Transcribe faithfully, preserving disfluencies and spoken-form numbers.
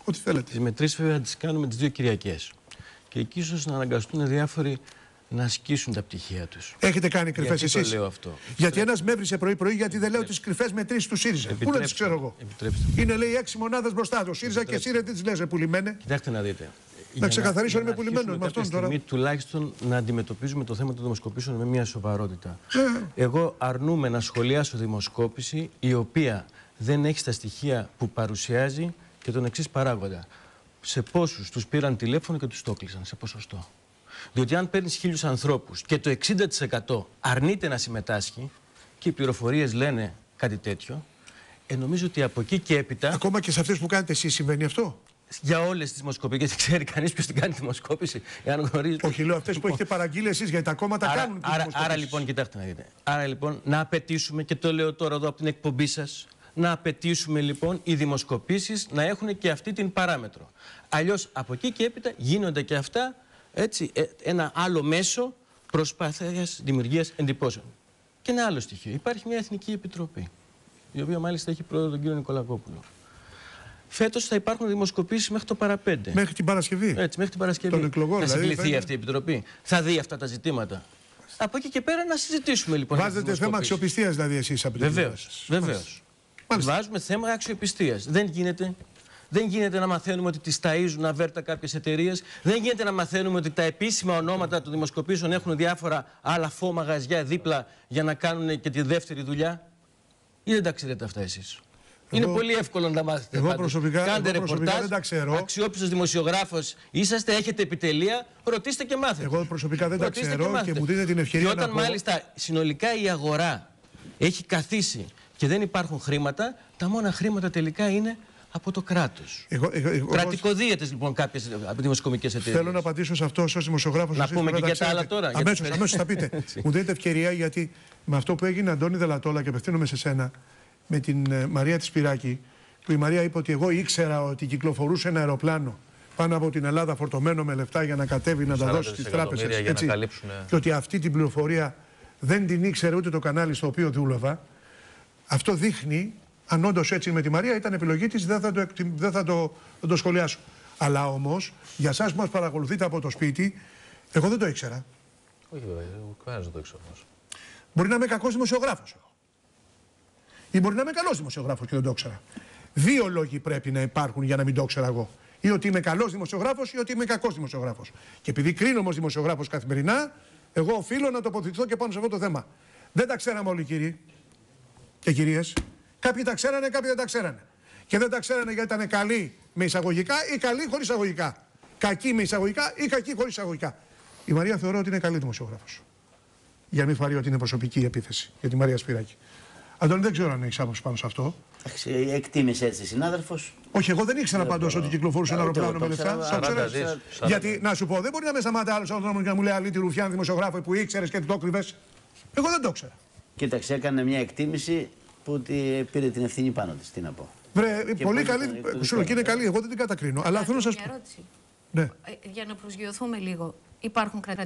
Ό,τι θέλετε. Τις μετρήσεις βέβαια τις κάνουμε τις δύο Κυριακές. Και εκεί ίσως να αναγκαστούν διάφοροι να ασκήσουν τα πτυχία τους. Έχετε κάνει κρυφές εσείς? Γιατί το λέω αυτό? Γιατί ένας με έβρισε πρωί-πρωί γιατί δεν λέω τις κρυφές μετρήσεις του ΣΥΡΙΖΑ. Πού να τις ξέρω εγώ? Επιτρέψτε. Είναι λέει έξι μονάδες μπροστά του. ΣΥΡΙΖΑ και ΣΥΡΙΖΑ τι τις λες, πουλημένε? Κοιτάξτε να δείτε. Να ξεκαθαρίσω αν είμαι πουλημένος με αυτόν τώρα. Τουλάχιστον να αντιμετωπίζουμε το θέμα των δημοσκοπήσεων με μια σοβαρότητα. Ε. Εγώ αρνούμαι να σχολιάσω δημοσκόπηση η οποία δεν έχει στα στοιχεία που παρουσιάζει και τον εξής παράγοντα. Σε πόσους τους πήραν τηλέφωνο και τους το κλείσαν, σε ποσοστό. Διότι αν παίρνεις χίλιους ανθρώπους και το εξήντα τοις εκατό αρνείται να συμμετάσχει και οι πληροφορίες λένε κάτι τέτοιο, ε, νομίζω ότι από εκεί και έπειτα. Ακόμα και σε αυτές που κάνετε εσείς συμβαίνει αυτό? Για όλες τις δημοσκοπήσεις, δεν ξέρει κανείς ποιος την κάνει τη δημοσκόπηση, εάν γνωρίζετε. Όχι, λέω αυτές που έχετε παραγγείλει εσείς, γιατί τα κόμματα άρα, κάνουν. Άρα, άρα λοιπόν, κοιτάξτε να δείτε. Άρα λοιπόν, να απαιτήσουμε, και το λέω τώρα εδώ από την εκπομπή σας, να απαιτήσουμε λοιπόν οι δημοσκοπήσεις να έχουν και αυτή την παράμετρο. Αλλιώς από εκεί και έπειτα γίνονται και αυτά έτσι, ένα άλλο μέσο προσπάθειας δημιουργίας εντυπώσεων. Και ένα άλλο στοιχείο. Υπάρχει μια Εθνική Επιτροπή, η οποία μάλιστα έχει πρόεδρο τον κύριο Νικολακόπουλο. Φέτος θα υπάρχουν δημοσκοπήσεις μέχρι το παραπέντε. Μέχρι την Παρασκευή. Έτσι, μέχρι την Παρασκευή. Τον εκλογό, θα δηλαδή, συγκληθεί θα... αυτή η Επιτροπή. Θα δει αυτά τα ζητήματα. Από εκεί και πέρα να συζητήσουμε λοιπόν. Βάζετε θέμα αξιοπιστίας δηλαδή εσείς από την Βεβαίως. Βεβαίως. Βάζουμε θέμα αξιοπιστίας. Δεν γίνεται. Δεν γίνεται να μαθαίνουμε ότι τις ταΐζουν αβέρτα κάποιες εταιρείες. Δεν γίνεται να μαθαίνουμε ότι τα επίσημα ονόματα των δημοσκοπήσεων έχουν διάφορα άλλα φω μαγαζιά δίπλα για να κάνουν και τη δεύτερη δουλειά. Ή δεν τα ξέρετε αυτά εσείς? Είναι εγώ, πολύ εύκολο να τα μάθετε. Εγώ πάντως. προσωπικά, Κάντε εγώ προσωπικά ρεπορτάζ, δεν τα ξέρω. Αξιόπιστος δημοσιογράφος είσαστε, έχετε επιτελεία, ρωτήστε και μάθετε. Εγώ προσωπικά δεν ρωτήστε τα ξέρω και, και μου δίνετε την ευκαιρία και όταν να πω... μάλιστα συνολικά η αγορά έχει καθίσει και δεν υπάρχουν χρήματα, τα μόνα χρήματα τελικά είναι από το κράτος. Εγώ, εγώ, εγώ, Κρατικοδίαιτες λοιπόν κάποιες δημοσκοπικές εταιρείες. Θέλω να απαντήσω σε αυτό ως δημοσιογράφος. Να πούμε και για τα άλλα τώρα. Αμέσως, αμέσως θα πείτε. Μου δίνετε ευκαιρία γιατί με αυτό που έγινε, Αντώνη Δελατόλα, και απευθύνομαι σε σένα, με την uh, Μαρία τη Σπυράκη, που η Μαρία είπε ότι εγώ ήξερα ότι κυκλοφορούσε ένα αεροπλάνο πάνω από την Ελλάδα φορτωμένο με λεφτά για να κατέβει να τα δώσει στις τράπεζες. Έτσι. Καλύψουν... Και ότι αυτή την πληροφορία δεν την ήξερε ούτε το κανάλι στο οποίο δούλευα. Αυτό δείχνει, αν όντως έτσι με τη Μαρία ήταν επιλογή της, δεν θα το, δεν θα το, δεν το σχολιάσω. Αλλά όμως, για εσάς που μας παρακολουθείτε από το σπίτι, εγώ δεν το ήξερα. Όχι βέβαια, κανένας δεν το ήξερα. Μπορεί να είμαι κακός δημοσιογράφος. Ή μπορεί να είμαι καλός δημοσιογράφος και δεν το ήξερα. Δύο λόγοι πρέπει να υπάρχουν για να μην το ήξερα εγώ. Ή ότι είμαι καλός δημοσιογράφος ή ότι είμαι κακός δημοσιογράφος. Και επειδή κρίνω όμως δημοσιογράφος καθημερινά, εγώ οφείλω να τοποθετηθώ και πάνω σε αυτό το θέμα. Δεν τα ξέραμε όλοι οι κύριοι και κυρίες. Κάποιοι τα ξέρανε, κάποιοι δεν τα ξέρανε. Και δεν τα ξέρανε γιατί ήταν καλοί με εισαγωγικά ή καλοί χωρίς εισαγωγικά. Κακοί με εισαγωγικά ή κακοί χωρίς εισαγωγικά. Η Μαρία θεωρώ ότι είναι καλή δημοσιογράφος. Για να μην φαρεί ότι είναι προσωπική η επίθεση για τη Μαρία Σπυράκη. Αντώνη, δεν ξέρω αν έχει άποψη πάνω σε αυτό. Εκτίμησε έτσι, συνάδελφος. Όχι, εγώ δεν ήξερα πάντως ότι κυκλοφορούσε ένα αεροπλάνο με λεφτά. Γιατί να σου πω, δεν μπορεί να με σταματάει άλλο άνθρωπο και να μου λέει Αλήτη Ρουφιάν, δημοσιογράφο που ήξερε και το κρύβες. Εγώ δεν το ήξερα. Κοίταξε, έκανε μια εκτίμηση που πήρε την ευθύνη πάνω της. Τι να πω. Βρε, πολύ καλή. Σου λέω και είναι καλή, εγώ δεν την κατακρίνω. Αλλά θέλω να σας πω. Για να προσγειωθούμε λίγο, υπάρχουν κρατικά